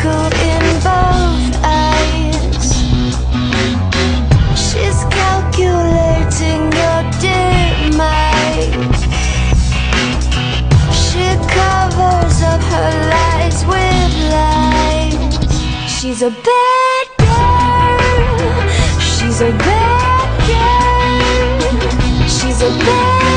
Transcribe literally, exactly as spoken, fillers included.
sparkle in both eyes. She's calculating your demise. She covers up her lies with lies. She's a bad girl. She's a bad girl. She's a bad